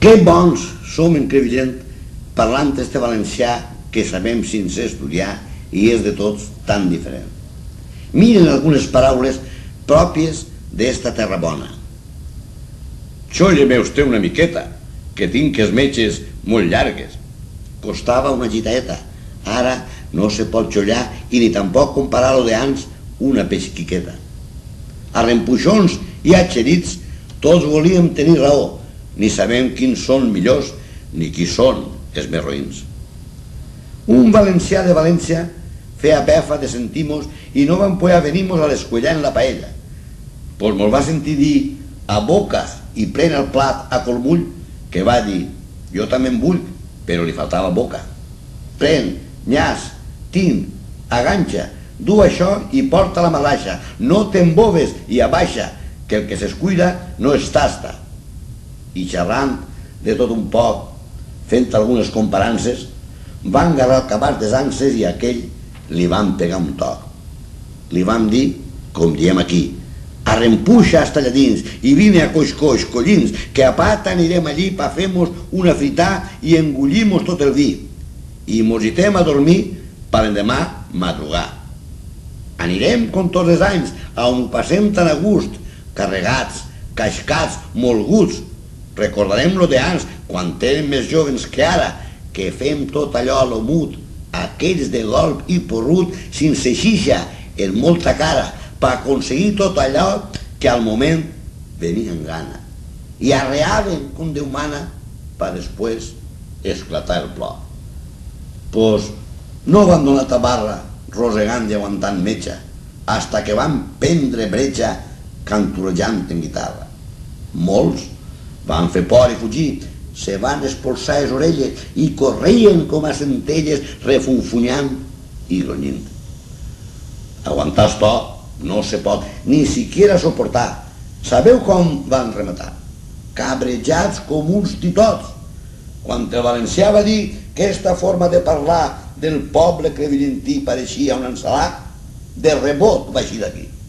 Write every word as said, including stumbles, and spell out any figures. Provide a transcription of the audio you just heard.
Que bons som en Crevillent parlant este valencià que sabem sense estudiar i és de tots tan diferent. Miren algunes paraules pròpies d'esta terra bona. Xolle-me usted una miqueta, que tinc els metges molt llargues. Costava una gitaeta, ara no se pot xollar i ni tampoc comparar-lo d'ans una pesquiqueta. A rempuixons i a xerits tots volíem tenir raó, ni sabem quins són millors ni qui són els més roïns. Un valencià de València feia befa de sentimos i no van poder venir-nos a l'escuellar en la paella. Pues mos va sentir dir a boca i pren el plat a colmull, que va dir, jo també en vull, però li faltava boca. Pren, nyàs, tin, aganxa, du això i porta la malaixa, no t'emboves i abaixa, que el que s'escuida no es tasta. I xerrant de tot un poc, fent algunes comparances, van agarrar el cabàs des anses i a aquell li van pegar un toc. Li van dir, com diem aquí, arrempuixa hasta allà dins i vine a coix-coix, collins, que a pata anirem allí pa fer-mos una frità i engullim-mos tot el vi. I mos hitem a dormir per l'endemà madrugar. Anirem com tots els anys, a on passem tan a gust, carregats, cascats, molguts. Recordarem lo d'ans, quan érem més joves que ara, que fem tot allò a lo mut, aquells de golp i porrut, sense xixa, en molta cara, per aconseguir tot allò que al moment venien gana. I arreaven com Déu mana per després esclatar el plor. Pues no van donar tabarra rosegant i aguantant metge, hasta que van prendre bretxa canturejant en guitarra. Molts van fer por i fugir, se van espolsar les orelles i correien com a centelles refunfunyant i gronyint. Aguantar esto no se pot ni siquiera soportar. Sabeu com van rematar? Cabrejats com uns titots. Quan el valencià va dir que aquesta forma de parlar del poble crevillentí pareixia un ensalat, de rebot va eixir d'aquí.